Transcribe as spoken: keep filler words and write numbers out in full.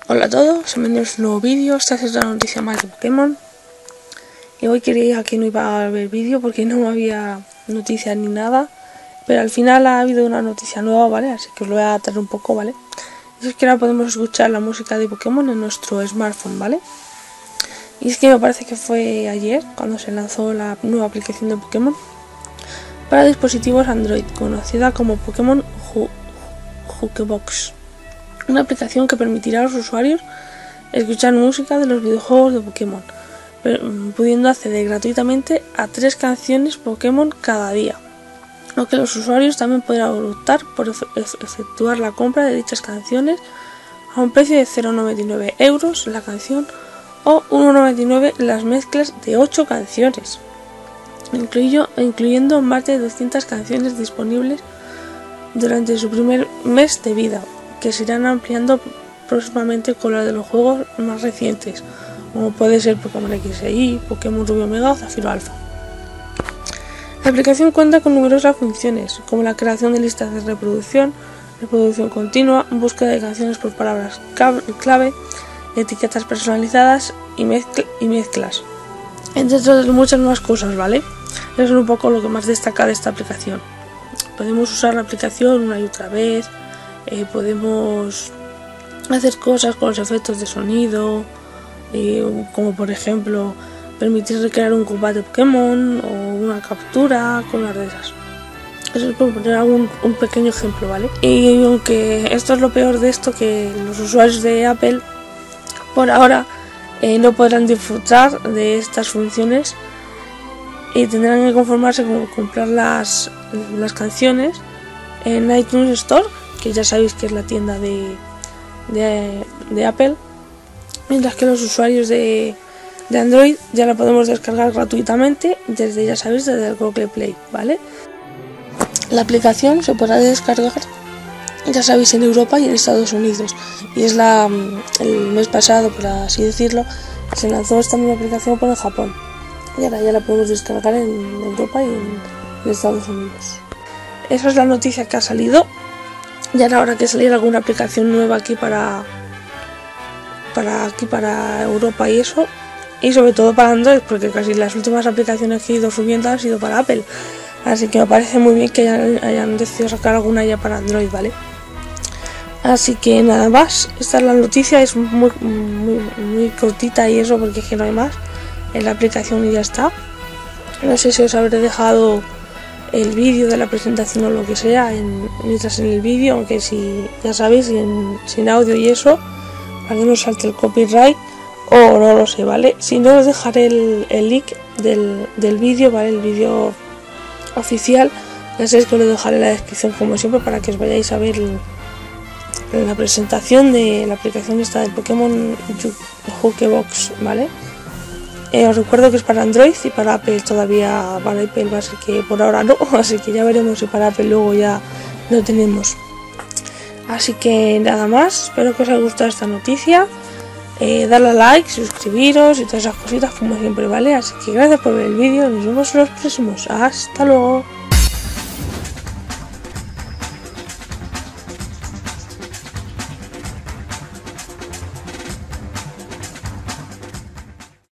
Hola a todos, bienvenidos a un nuevo vídeo. Esta es otra noticia más de Pokémon. Y hoy creía que no iba a haber vídeo porque no había noticias ni nada, pero al final ha habido una noticia nueva, ¿vale? Así que os lo voy a traer un poco, ¿vale? Y es que ahora podemos escuchar la música de Pokémon en nuestro smartphone, ¿vale? Y es que me parece que fue ayer cuando se lanzó la nueva aplicación de Pokémon para dispositivos Android, conocida como Pokémon Jukebox. Una aplicación que permitirá a los usuarios escuchar música de los videojuegos de Pokémon, pudiendo acceder gratuitamente a tres canciones Pokémon cada día, aunque los usuarios también podrán optar por efectuar la compra de dichas canciones a un precio de cero coma noventa y nueve euros la canción o uno coma noventa y nueve las mezclas de ocho canciones, incluyo, incluyendo más de doscientas canciones disponibles durante su primer mes de vida, que se irán ampliando próximamente con la de los juegos más recientes, como puede ser Pokémon X e Y, Pokémon Rubio Omega o Zafiro Alpha. La aplicación cuenta con numerosas funciones, como la creación de listas de reproducción, reproducción continua, búsqueda de canciones por palabras clave, etiquetas personalizadas y, mezcl y mezclas, entre otras muchas más cosas, ¿vale? Eso es un poco lo que más destaca de esta aplicación. Podemos usar la aplicación una y otra vez. Eh, podemos hacer cosas con los efectos de sonido, eh, como por ejemplo permitir recrear un combate Pokémon o una captura con las de esas. Eso es por poner algún, un pequeño ejemplo, ¿vale? Y aunque esto es lo peor de esto, que los usuarios de Apple por ahora eh, no podrán disfrutar de estas funciones y tendrán que conformarse con comprar las, las canciones en iTunes Store, que ya sabéis que es la tienda de, de, de Apple, mientras que los usuarios de, de Android ya la podemos descargar gratuitamente desde, ya sabéis, desde el Google Play, ¿vale? La aplicación se podrá descargar, ya sabéis, en Europa y en Estados Unidos, y es la el mes pasado, por así decirlo, que se lanzó esta nueva aplicación por el Japón, y ahora ya la podemos descargar en Europa y en, en Estados Unidos. Esa es la noticia que ha salido. Ya era hora que saliera alguna aplicación nueva aquí para, para aquí para Europa y eso, y sobre todo para Android, porque casi las últimas aplicaciones que he ido subiendo han sido para Apple, así que me parece muy bien que hayan, hayan decidido sacar alguna ya para Android, ¿vale? Así que nada más, esta es la noticia, es muy, muy, muy cortita y eso, porque es que no hay más en la aplicación y ya está. No sé si os habré dejado el vídeo de la presentación o lo que sea en, mientras en el vídeo, aunque si ya sabéis, sin, sin audio y eso, para que no salte el copyright, o no lo sé, ¿vale? Si no, os dejaré el, el link del, del vídeo, ¿vale? El vídeo oficial, ya sabéis que os lo dejaré en la descripción como siempre para que os vayáis a ver el, la presentación de la aplicación esta de Pokémon Jukebox, ¿vale? Eh, os recuerdo que es para Android y para Apple todavía, para Apple va a ser que por ahora no, así que ya veremos si para Apple luego ya lo tenemos. Así que nada más, espero que os haya gustado esta noticia, eh, darle a like, suscribiros y todas esas cositas como siempre, ¿vale? Así que gracias por ver el vídeo, nos vemos en los próximos, hasta luego.